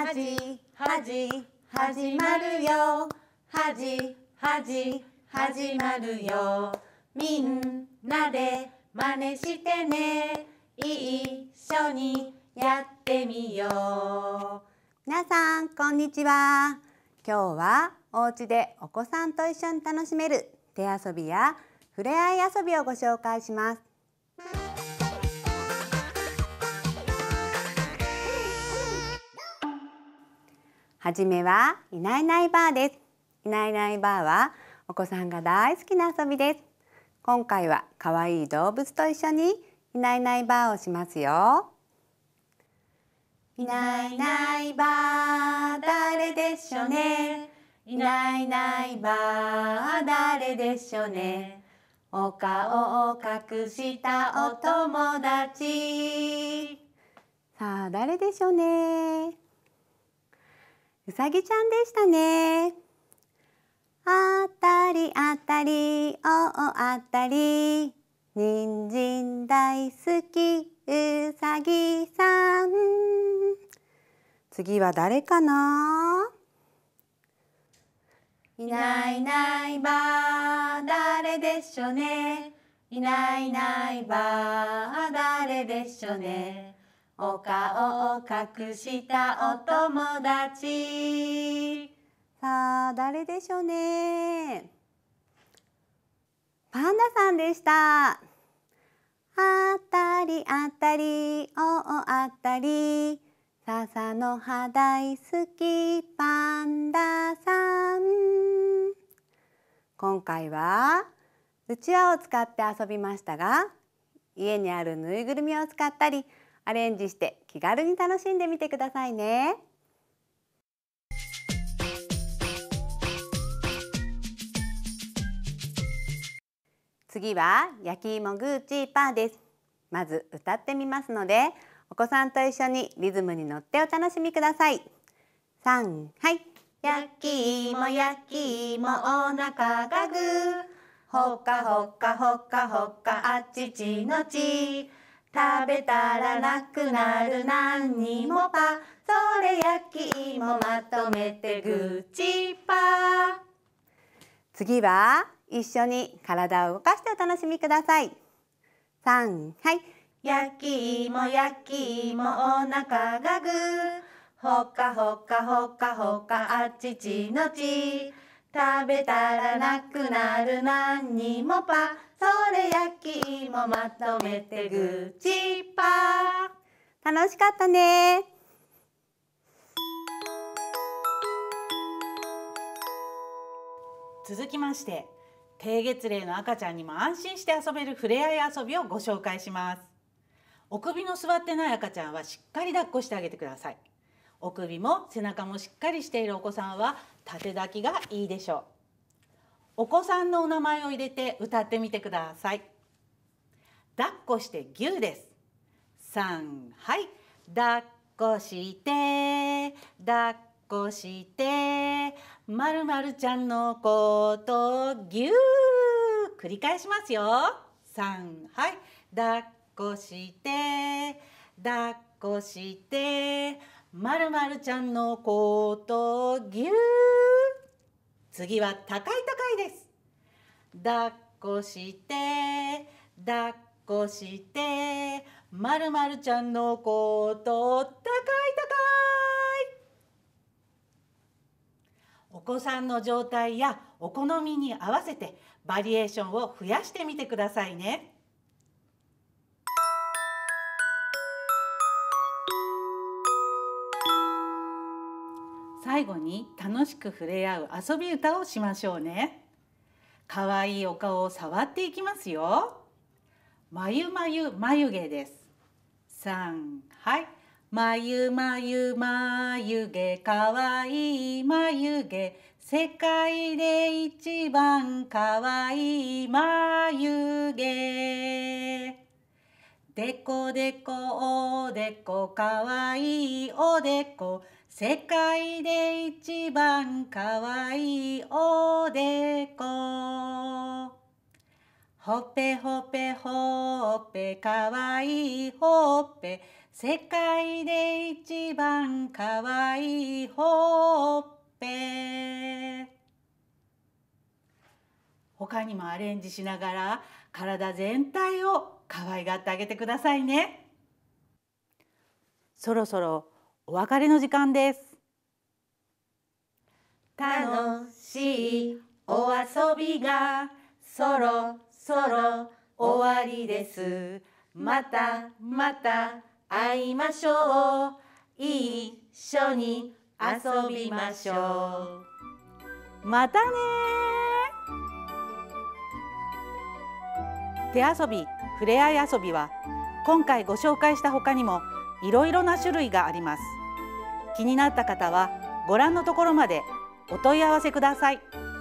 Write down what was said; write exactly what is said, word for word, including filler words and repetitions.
はじはじ始まるよ。はじはじ始まるよ。みんなで真似してね。一緒にやってみよう。皆さんこんにちは。今日はお家でお子さんと一緒に楽しめる手遊びやふれあい遊びをご紹介します。はじめはいないいないばあです。いないいないばあはお子さんが大好きな遊びです。今回はかわいい動物と一緒にいないいないばあをしますよ。いないいないばあ誰でしょね。いないいないばあ誰でしょね。お顔を隠したお友達。さあ誰でしょうね。うさぎちゃんでしたね。あたりあたりおおあたり、にんじん大好きうさぎさん。次は誰かな。いないいないばあ誰でしょね。いないいないばあ誰でしょね。お顔を隠したお友達。さあ誰でしょうね。パンダさんでした。あたりあたりおおあたり、笹の葉大好きパンダさん。今回はうちわを使って遊びましたが、家にあるぬいぐるみを使ったりアレンジして気軽に楽しんでみてくださいね。次は焼き芋グーチーパーです。まず歌ってみますので、お子さんと一緒にリズムに乗ってお楽しみください。さんはい。焼き芋焼き芋お腹がグー、ほかほかほかほかあちちのち、食べたらなくなるなんにもパ、それ焼き芋まとめてグーチーパー。次は一緒に体を動かしてお楽しみください。さんはい。焼き芋焼き芋お腹がグー、ほかほかほかほかあちちのち、食べたらなくなるなんにもパ、それ焼き芋まとめてグーチーパー。楽しかったね。 続きまして、低月齢の赤ちゃんにも安心して遊べるふれあい遊びをご紹介します。お首の座ってない赤ちゃんはしっかり抱っこしてあげてください。お首も背中もしっかりしているお子さんは縦抱きがいいでしょう。お子さんのお名前を入れて歌ってみてください。抱っこしてぎゅうです。さんはい。抱っこして抱っこしてまるまるちゃんのことぎゅー。繰り返しますよ。さんはい。抱っこして抱っこしてまるまるちゃんのことぎゅー。次は高い高いです。抱っこして抱っこしてまるまるちゃんのこと高い高い。お子さんの状態やお好みに合わせてバリエーションを増やしてみてくださいね。最後に楽しく触れ合う遊び歌をしましょうね。かわいいお顔を触っていきますよ。まゆまゆ眉毛です。さんはい。まゆまゆ眉毛かわいい眉毛、世界で一番かわいい眉毛。でこでこおでこかわいいおでこ、世界で一番かわいいおでこ。ほっぺほっぺほっぺかわいいほっぺ、 世界で一番かわいいほっぺ。他にもアレンジしながら体全体を可愛がってあげてくださいね。そろそろお別れの時間です。楽しいお遊びがそろそろ終わりです。またまた会いましょう。一緒に遊びましょう。またね。手遊び、ふれあい遊びは今回ご紹介した他にもいろいろな種類があります。気になった方はご覧のところまでお問い合わせください。